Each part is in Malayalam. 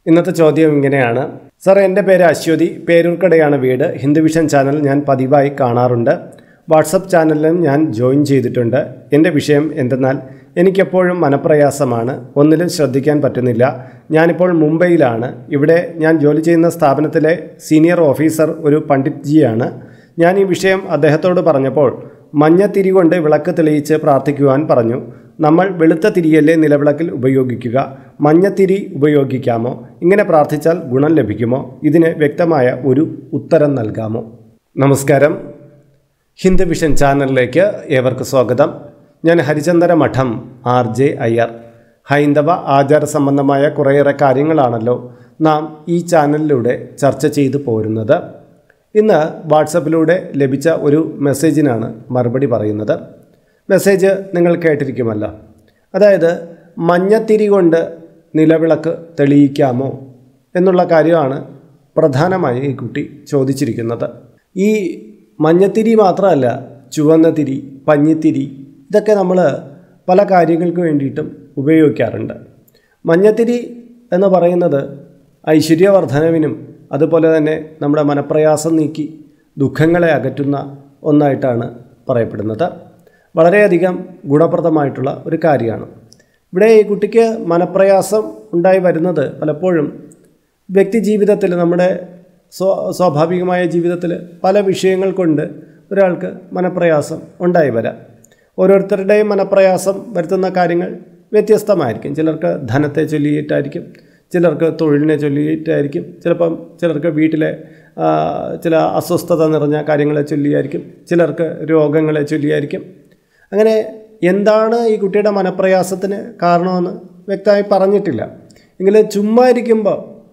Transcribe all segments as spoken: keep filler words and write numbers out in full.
ഇന്നത്തെ ചോദ്യം ഇങ്ങനെയാണ്. സർ, എൻ്റെ പേര് അശ്വതി, പേരൂർക്കടയാണ് വീട്. ഹിന്ദു വിഷൻ ചാനൽ ഞാൻ പതിവായി കാണാറുണ്ട്. വാട്സപ്പ് ചാനലിലും ഞാൻ ജോയിൻ ചെയ്തിട്ടുണ്ട്. എൻ്റെ വിഷയം എന്തെന്നാൽ എനിക്കെപ്പോഴും മനപ്രയാസമാണ്. ഒന്നിലും ശ്രദ്ധിക്കാൻ പറ്റുന്നില്ല. ഞാനിപ്പോൾ മുംബൈയിലാണ്. ഇവിടെ ഞാൻ ജോലി ചെയ്യുന്ന സ്ഥാപനത്തിലെ സീനിയർ ഓഫീസർ ഒരു പണ്ഡിറ്റ്ജിയാണ്. ഞാൻ ഈ വിഷയം അദ്ദേഹത്തോട് പറഞ്ഞപ്പോൾ മഞ്ഞത്തിരി കൊണ്ട് വിളക്ക് തെളിയിച്ച് പ്രാർത്ഥിക്കുവാൻ പറഞ്ഞു. നമ്മൾ വെളുത്ത തിരിയല്ലേ നിലവിളക്കിൽ ഉപയോഗിക്കുക, മഞ്ഞത്തിരി ഉപയോഗിക്കാമോ? ഇങ്ങനെ പ്രാർത്ഥിച്ചാൽ ഗുണം ലഭിക്കുമോ? ഇതിന് വ്യക്തമായ ഒരു ഉത്തരം നൽകാമോ? നമസ്കാരം, ഹിന്ദു വിഷൻ ചാനലിലേക്ക് ഏവർക്കും സ്വാഗതം. ഞാൻ ഹരിചന്ദന മഠം ആർ ജെ അയ്യർ. ഹൈന്ദവ ആചാര സംബന്ധമായ കുറേയേറെ കാര്യങ്ങളാണല്ലോ നാം ഈ ചാനലിലൂടെ ചർച്ച ചെയ്തു പോരുന്നത്. ഇന്ന് വാട്സപ്പിലൂടെ ലഭിച്ച ഒരു മെസ്സേജിനാണ് മറുപടി പറയുന്നത്. മെസ്സേജ് നിങ്ങൾ കേട്ടിരിക്കുമല്ലോ. അതായത് മഞ്ഞത്തിരി കൊണ്ട് നിലവിളക്ക് തെളിയിക്കാമോ എന്നുള്ള കാര്യമാണ് പ്രധാനമായി ഈ കുട്ടി ചോദിച്ചിരിക്കുന്നത്. ഈ മഞ്ഞത്തിരി മാത്രമല്ല, ചുവന്ന തിരി, പഞ്ഞിത്തിരി, ഇതൊക്കെ നമ്മൾ പല കാര്യങ്ങൾക്ക് വേണ്ടിയിട്ടും ഉപയോഗിക്കാറുണ്ട്. മഞ്ഞത്തിരി എന്ന് പറയുന്നത് ഐശ്വര്യവർദ്ധനവിനും അതുപോലെ തന്നെ നമ്മുടെ മനപ്രയാസം നീക്കി ദുഃഖങ്ങളെ അകറ്റുന്ന ഒന്നായിട്ടാണ് പറയപ്പെടുന്നത്. വളരെയധികം ഗുണപ്രദമായിട്ടുള്ള ഒരു കാര്യമാണ്. ഇവിടെ ഈ കുട്ടിക്ക് മനപ്രയാസം ഉണ്ടായി വരുന്നത് പലപ്പോഴും വ്യക്തി ജീവിതത്തിൽ, നമ്മുടെ സ്വ സ്വാഭാവികമായ ജീവിതത്തിൽ പല വിഷയങ്ങൾ കൊണ്ട് ഒരാൾക്ക് മനപ്രയാസം ഉണ്ടായി വരാം. ഓരോരുത്തരുടെയും മനപ്രയാസം വരുത്തുന്ന കാര്യങ്ങൾ വ്യത്യസ്തമായിരിക്കും. ചിലർക്ക് ധനത്തെ ചൊല്ലിയിട്ടായിരിക്കും, ചിലർക്ക് തൊഴിലിനെ ചൊല്ലിയിട്ടായിരിക്കും, ചിലപ്പം ചിലർക്ക് വീട്ടിലെ ചില അസ്വസ്ഥത നിറഞ്ഞ കാര്യങ്ങളെ ചൊല്ലിയായിരിക്കും, ചിലർക്ക് രോഗങ്ങളെ ചൊല്ലിയായിരിക്കും. അങ്ങനെ എന്താണ് ഈ കുട്ടിയുടെ മനപ്രയാസത്തിന് കാരണമെന്ന് വ്യക്തമായി പറഞ്ഞിട്ടില്ല. എങ്കിലും ചുമ്മാ ഇരിക്കുമ്പോൾ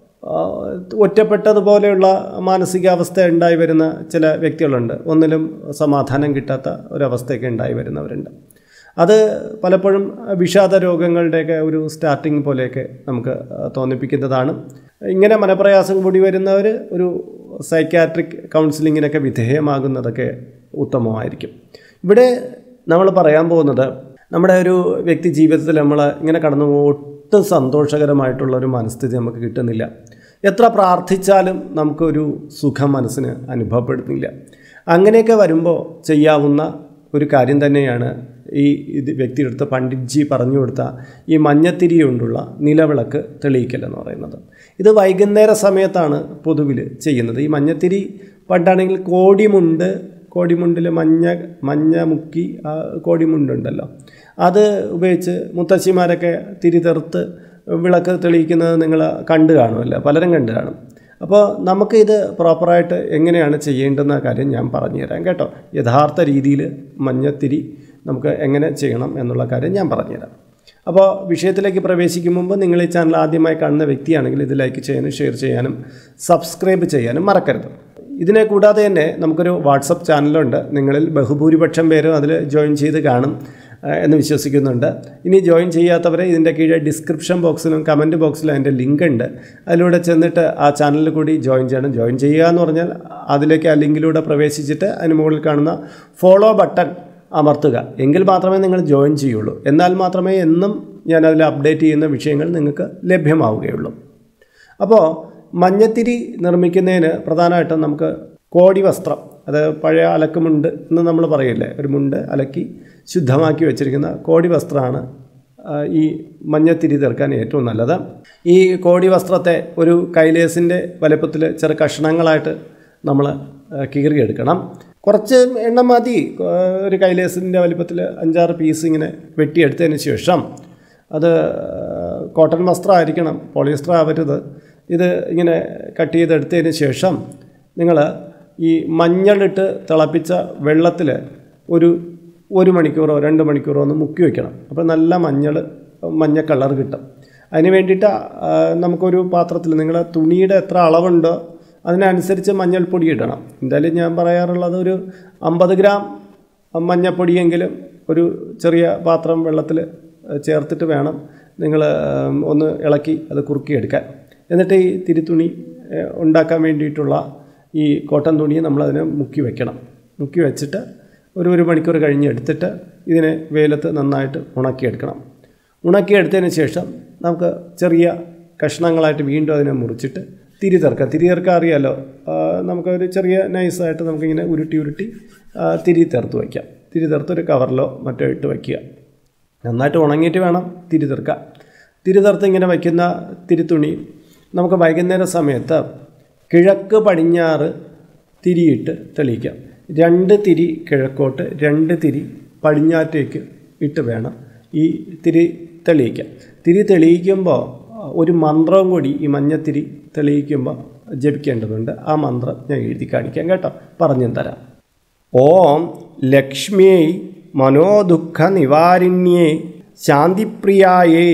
ഒറ്റപ്പെട്ടതുപോലെയുള്ള മാനസികാവസ്ഥ ഉണ്ടായി വരുന്ന ചില വ്യക്തികളുണ്ട്. ഒന്നിലും സമാധാനം കിട്ടാത്ത ഒരവസ്ഥയൊക്കെ ഉണ്ടായി വരുന്നവരുണ്ട്. അത് പലപ്പോഴും വിഷാദ രോഗങ്ങളുടെയൊക്കെ ഒരു സ്റ്റാർട്ടിങ് പോലെയൊക്കെ നമുക്ക് തോന്നിപ്പിക്കുന്നതാണ്. ഇങ്ങനെ മനപ്രയാസം കൂടി വരുന്നവർ ഒരു സൈക്യാട്രിക് കൗൺസിലിങ്ങിനൊക്കെ വിധേയമാകുന്നതൊക്കെ ഉത്തമമായിരിക്കും. ഇവിടെ നമ്മൾ പറയാൻ പോകുന്നത്, നമ്മുടെ ഒരു വ്യക്തി ജീവിതത്തിൽ നമ്മൾ ഇങ്ങനെ കടന്നു ഒട്ടും സന്തോഷകരമായിട്ടുള്ളൊരു മനസ്ഥിതി നമുക്ക് കിട്ടുന്നില്ല. എത്ര പ്രാർത്ഥിച്ചാലും നമുക്കൊരു സുഖം മനസ്സിന് അനുഭവപ്പെടുന്നില്ല. അങ്ങനെയൊക്കെ വരുമ്പോൾ ചെയ്യാവുന്ന ഒരു കാര്യം തന്നെയാണ് ഈ ഇത് വ്യക്തിയെടുത്ത് പണ്ഡിറ്റ്ജി പറഞ്ഞു കൊടുത്ത ഈ മഞ്ഞത്തിരി കൊണ്ടുള്ള നിലവിളക്ക് തെളിയിക്കൽ എന്ന് പറയുന്നത്. ഇത് വൈകുന്നേര സമയത്താണ് പൊതുവിൽ ചെയ്യുന്നത്. ഈ മഞ്ഞത്തിരി പണ്ടാണെങ്കിൽ കോടിമുണ്ട്, കോടിമുണ്ടിൽ മഞ്ഞ മഞ്ഞ മുക്കി ആ കോടിമുണ്ടുണ്ടല്ലോ, അത് ഉപയോഗിച്ച് മുത്തശ്ശിമാരൊക്കെ തിരി തെറുത്ത് വിളക്ക് തെളിയിക്കുന്നത് നിങ്ങൾ കണ്ടു കാണുമല്ലോ, പലരും കണ്ടു കാണും. അപ്പോൾ നമുക്ക് ഇത് പ്രോപ്പറായിട്ട് എങ്ങനെയാണ് ചെയ്യേണ്ടുന്ന കാര്യം ഞാൻ പറഞ്ഞു തരാം കേട്ടോ. യഥാർത്ഥ രീതിയിൽ മഞ്ഞത്തിരി നമുക്ക് എങ്ങനെ ചെയ്യണം എന്നുള്ള കാര്യം ഞാൻ പറഞ്ഞുതരാം. അപ്പോൾ വിഷയത്തിലേക്ക് പ്രവേശിക്കും മുമ്പ് നിങ്ങൾ ഈ ചാനൽ ആദ്യമായി കാണുന്ന വ്യക്തിയാണെങ്കിൽ ഇത് ലൈക്ക് ചെയ്യാനും ഷെയർ ചെയ്യാനും സബ്സ്ക്രൈബ് ചെയ്യാനും മറക്കരുത്. ഇതിനെ കൂടാതെ തന്നെ നമുക്കൊരു വാട്സപ്പ് ചാനലുണ്ട്. നിങ്ങളിൽ ബഹുഭൂരിപക്ഷം പേരും അതിൽ ജോയിൻ ചെയ്ത് കാണും എന്ന് വിശ്വസിക്കുന്നുണ്ട്. ഇനി ജോയിൻ ചെയ്യാത്തവരെ ഇതിൻ്റെ കീഴെ ഡിസ്ക്രിപ്ഷൻ ബോക്സിലും കമൻറ്റ് ബോക്സിലും അതിൻ്റെ ലിങ്ക് ഉണ്ട്. അതിലൂടെ ചെന്നിട്ട് ആ ചാനലിൽ കൂടി ജോയിൻ ചെയ്യണം. ജോയിൻ ചെയ്യുക എന്ന് പറഞ്ഞാൽ അതിലേക്ക് ആ ലിങ്കിലൂടെ പ്രവേശിച്ചിട്ട് അതിന് മുകളിൽ കാണുന്ന ഫോളോ ബട്ടൺ അമർത്തുക. എങ്കിൽ മാത്രമേ നിങ്ങൾ ജോയിൻ ചെയ്യുള്ളൂ. എന്നാൽ മാത്രമേ എന്നും ഞാൻ അതിൽ അപ്ഡേറ്റ് ചെയ്യുന്ന വിഷയങ്ങൾ നിങ്ങൾക്ക് ലഭ്യമാവുകയുള്ളൂ. അപ്പോൾ മഞ്ഞത്തിരി നിർമ്മിക്കുന്നതിന് പ്രധാനമായിട്ടും നമുക്ക് കോടി വസ്ത്രം, അത് പഴയ അലക്കുമുണ്ട് എന്ന് നമ്മൾ പറയില്ലേ, ഒരു മുണ്ട് അലക്കി ശുദ്ധമാക്കി വെച്ചിരിക്കുന്ന കോടി വസ്ത്രമാണ് ഈ മഞ്ഞത്തിരി തീർക്കാൻ ഏറ്റവും നല്ലത്. ഈ കോടി വസ്ത്രത്തെ ഒരു കൈലേസിൻ്റെ വലുപ്പത്തിൽ ചെറു കഷ്ണങ്ങളായിട്ട് നമ്മൾ കീറിയെടുക്കണം. കുറച്ച് എണ്ണം മതി. ഒരു കൈലേസിൻ്റെ വലുപ്പത്തിൽ അഞ്ചാറ് പീസ് ഇങ്ങനെ വെട്ടിയെടുത്തതിന് ശേഷം, അത് കോട്ടൺ വസ്ത്രമായിരിക്കണം, പോളിയസ്റ്റർ ആവരുത്. ഇത് ഇങ്ങനെ കട്ട് ചെയ്തെടുത്തതിന് ശേഷം നിങ്ങൾ ഈ മഞ്ഞളിട്ട് തിളപ്പിച്ച വെള്ളത്തിൽ ഒരു ഒരു മണിക്കൂറോ രണ്ട് മണിക്കൂറോ ഒന്ന് മുക്കി വയ്ക്കണം. അപ്പോൾ നല്ല മഞ്ഞൾ മഞ്ഞ കളർ കിട്ടും. അതിന് വേണ്ടിയിട്ട് നമുക്കൊരു പാത്രത്തിൽ നിങ്ങൾ തുണിയുടെ എത്ര അളവുണ്ടോ അതിനനുസരിച്ച് മഞ്ഞൾപ്പൊടി ഇടണം. എന്തായാലും ഞാൻ പറയാറുള്ളത് ഒരു അമ്പത് ഗ്രാം മഞ്ഞൾപ്പൊടിയെങ്കിലും ഒരു ചെറിയ പാത്രം വെള്ളത്തിൽ ചേർത്തിട്ട് വേണം നിങ്ങൾ ഒന്ന് ഇളക്കി അത് കുറുക്കിയെടുക്കാൻ. എന്നിട്ട് ഈ തിരിത്തുണി ഉണ്ടാക്കാൻ വേണ്ടിയിട്ടുള്ള ഈ കോട്ടൺ തുണി നമ്മളതിനെ മുക്കി വയ്ക്കണം. മുക്കി വെച്ചിട്ട് ഒരു ഒരു മണിക്കൂർ കഴിഞ്ഞ് എടുത്തിട്ട് ഇതിനെ വെയിലത്ത് നന്നായിട്ട് ഉണക്കിയെടുക്കണം. ഉണക്കിയെടുത്തതിന് ശേഷം നമുക്ക് ചെറിയ കഷ്ണങ്ങളായിട്ട് വീണ്ടും അതിനെ മുറിച്ചിട്ട് തിരി തെറുക്കുക. തിരി തെറുക്കുക അറിയാമല്ലോ, നമുക്കൊരു ചെറിയ നൈസായിട്ട് നമുക്കിങ്ങനെ ഉരുട്ടി ഉരുട്ടി തിരി തെറുത്ത് വയ്ക്കാം. തിരി തെറുത്ത് ഒരു കവറിലോ മറ്റോ ഇട്ട് വയ്ക്കുക. നന്നായിട്ട് ഉണങ്ങിയിട്ട് വേണം തിരി തെറുക്കാൻ. തിരി തെറുത്ത് ഇങ്ങനെ വയ്ക്കുന്ന തിരിത്തുണി നമുക്ക് വൈകുന്നേര സമയത്ത് കിഴക്ക് പടിഞ്ഞാറ് തിരിയിട്ട് തെളിയിക്കാം. രണ്ട് തിരി കിഴക്കോട്ട്, രണ്ട് തിരി പടിഞ്ഞാറ്റേക്ക് ഇട്ട് വേണം ഈ തിരി തെളിയിക്കാം. തിരി തെളിയിക്കുമ്പോൾ ഒരു മന്ത്രവും കൂടി ഈ മഞ്ഞത്തിരി തെളിയിക്കുമ്പോൾ ജപിക്കേണ്ടതുണ്ട്. ആ മന്ത്രം ഞാൻ എഴുതി കാണിക്കാം കേട്ടോ, പറഞ്ഞു തരാം. ഓം ലക്ഷ്മിയേ മനോദുഃഖ നിവാരിണ്യേ ശാന്തിപ്രിയായേ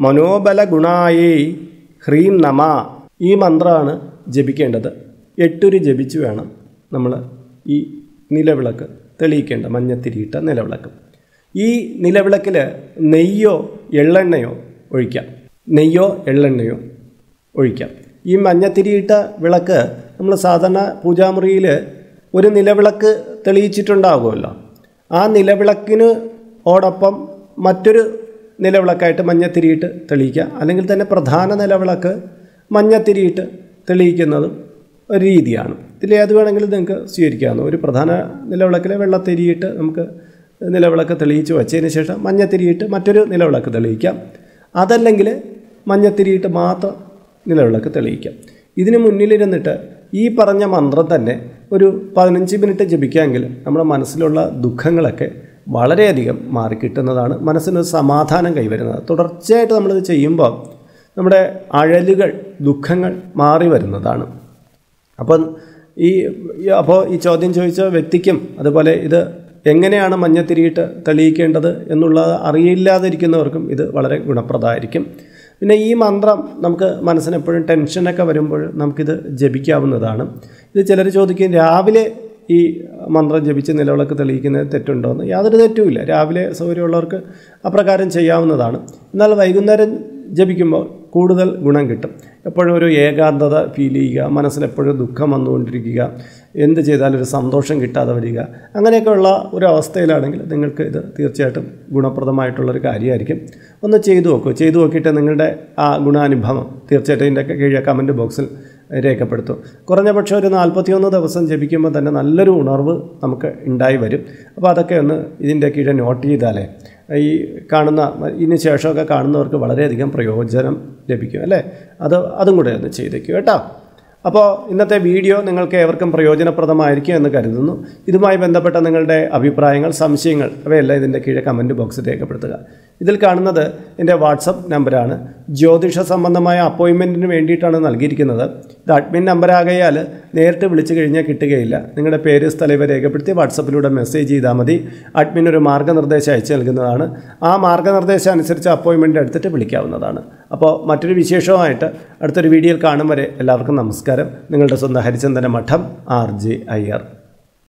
മനോബലഗുണായേ ഹ്രീം നമ. ഈ മന്ത്രമാണ് ജപിക്കേണ്ടത്. എട്ടുരി ജപിച്ച് വേണം നമ്മൾ ഈ നിലവിളക്ക് തെളിയിക്കേണ്ട, മഞ്ഞത്തിരിയിട്ട നിലവിളക്ക്. ഈ നിലവിളക്കിൽ നെയ്യോ എള്ളെണ്ണയോ ഒഴിക്കാം. നെയ്യോ എള്ളെണ്ണയോ ഒഴിക്കാം. ഈ മഞ്ഞത്തിരിയിട്ട വിളക്ക് നമ്മൾ സാധാരണ പൂജാമുറിയിൽ ഒരു നിലവിളക്ക് തെളിയിച്ചിട്ടുണ്ടാകുമല്ലോ. ആ നിലവിളക്കിന് ഓടൊപ്പം മറ്റൊരു നിലവിളക്കായിട്ട് മഞ്ഞത്തിരിയിട്ട് തെളിയിക്കുക. അല്ലെങ്കിൽ തന്നെ പ്രധാന നിലവിളക്ക് മഞ്ഞത്തിരിയിട്ട് തെളിയിക്കുന്നതും ഒരു രീതിയാണ്. ഇതിൽ ഏത് വേണമെങ്കിലും നിങ്ങൾക്ക് സ്വീകരിക്കാവുന്ന. ഒരു പ്രധാന നിലവിളക്കിലെ വെള്ളത്തിരിയിട്ട് നമുക്ക് നിലവിളക്ക് തെളിയിച്ച് വച്ചതിന് ശേഷം മഞ്ഞത്തിരിയിട്ട് മറ്റൊരു നിലവിളക്ക് തെളിയിക്കാം. അതല്ലെങ്കിൽ മഞ്ഞത്തിരിയിട്ട് മാത്രം നിലവിളക്ക് തെളിയിക്കാം. ഇതിന് മുന്നിലിരുന്നിട്ട് ഈ പറഞ്ഞ മന്ത്രം തന്നെ ഒരു പതിനഞ്ച് മിനിറ്റ് ജപിക്കാമെങ്കിൽ നമ്മുടെ മനസ്സിലുള്ള ദുഃഖങ്ങളൊക്കെ വളരെയധികം മാറിക്കിട്ടുന്നതാണ്. മനസ്സിന് സമാധാനം കൈവരുന്നത്. തുടർച്ചയായിട്ട് നമ്മളിത് ചെയ്യുമ്പോൾ നമ്മുടെ അഴലുകൾ, ദുഃഖങ്ങൾ മാറി വരുന്നതാണ്. അപ്പം ഈ അപ്പോൾ ഈ ചോദ്യം ചോദിച്ച വ്യക്തിക്കും അതുപോലെ ഇത് എങ്ങനെയാണ് മഞ്ഞത്തിരിയിട്ട് തെളിയിക്കേണ്ടത് എന്നുള്ളത് അറിയില്ലാതിരിക്കുന്നവർക്കും ഇത് വളരെ ഗുണപ്രദമായിരിക്കും. പിന്നെ ഈ മന്ത്രം നമുക്ക് മനസ്സിന് എപ്പോഴും ടെൻഷനൊക്കെ വരുമ്പോൾ നമുക്കിത് ജപിക്കാവുന്നതാണ്. ഇത് ചിലർ ചോദിക്കും, രാവിലെ ഈ മന്ത്രം ജപിച്ച് നിലവിളക്ക് തെളിയിക്കുന്നത് തെറ്റുണ്ടോയെന്ന്. യാതൊരു തെറ്റുമില്ല. രാവിലെ സൗകര്യമുള്ളവർക്ക് അപ്രകാരം ചെയ്യാവുന്നതാണ്. എന്നാൽ വൈകുന്നേരം ജപിക്കുമ്പോൾ കൂടുതൽ ഗുണം കിട്ടും. എപ്പോഴും ഒരു ഏകാന്തത ഫീൽ ചെയ്യുക, മനസ്സിലെപ്പോഴും ദുഃഖം വന്നുകൊണ്ടിരിക്കുക, എന്ത് ചെയ്താലും ഒരു സന്തോഷം കിട്ടാതെ വരിക, അങ്ങനെയൊക്കെയുള്ള ഒരു അവസ്ഥയിലാണെങ്കിൽ നിങ്ങൾക്ക് ഇത് തീർച്ചയായിട്ടും ഗുണപ്രദമായിട്ടുള്ളൊരു കാര്യമായിരിക്കും. ഒന്ന് ചെയ്തു നോക്കൂ. ചെയ്തു നോക്കിയിട്ട് നിങ്ങളുടെ ആ ഗുണാനുഭവം തീർച്ചയായിട്ടും ഇതിൻ്റെ കീഴെ കമൻറ്റ് ബോക്സിൽ രേഖപ്പെടുത്തും. കുറഞ്ഞ പക്ഷം ഒരു നാൽപ്പത്തിയൊന്ന് ദിവസം ജപിക്കുമ്പോൾ തന്നെ നല്ലൊരു ഉണർവ് നമുക്ക് ഉണ്ടായി വരും. അപ്പോൾ അതൊക്കെ ഒന്ന് ഇതിൻ്റെ കീഴെ നോട്ട് ചെയ്താലേ ഈ കാണുന്ന ഇതിന് ശേഷമൊക്കെ കാണുന്നവർക്ക് വളരെയധികം പ്രയോജനം ലഭിക്കും അല്ലേ. അത് അതും കൂടെ ഒന്ന് ചെയ്തേക്കും കേട്ടോ. അപ്പോൾ ഇന്നത്തെ വീഡിയോ നിങ്ങൾക്ക് ഏവർക്കും പ്രയോജനപ്രദമായിരിക്കും എന്ന് കരുതുന്നു. ഇതുമായി ബന്ധപ്പെട്ട നിങ്ങളുടെ അഭിപ്രായങ്ങൾ, സംശയങ്ങൾ അവയെല്ലാം ഇതിൻ്റെ കീഴെ കമൻറ്റ് ബോക്സിൽ രേഖപ്പെടുത്തുക. ഇതിൽ കാണുന്നത് എൻ്റെ വാട്സപ്പ് നമ്പറാണ്. ജ്യോതിഷ സംബന്ധമായ അപ്പോയിൻമെൻറ്റിന് വേണ്ടിയിട്ടാണ് നൽകിയിരിക്കുന്നത്. ഇത് അഡ്മിൻ നമ്പറാകയാൽ നേരിട്ട് വിളിച്ചു കഴിഞ്ഞാൽ കിട്ടുകയില്ല. നിങ്ങളുടെ പേര്, സ്ഥലം ഇവ രേഖപ്പെടുത്തി വാട്സപ്പിലൂടെ മെസ്സേജ് ചെയ്താൽ മതി. അഡ്മിൻ ഒരു മാർഗ്ഗനിർദ്ദേശം അയച്ചു നൽകുന്നതാണ്. ആ മാർഗ്ഗനിർദ്ദേശം അനുസരിച്ച് അപ്പോയിൻമെൻറ്റ് എടുത്തിട്ട് വിളിക്കാവുന്നതാണ്. അപ്പോൾ മറ്റൊരു വിശേഷവുമായിട്ട് അടുത്തൊരു വീഡിയോയിൽ കാണും വരെ എല്ലാവർക്കും നമസ്കാരം. നിങ്ങളുടെ സ്വന്തം ഹരിചന്ദന മഠം, ആർ ജെ അയ്യർ.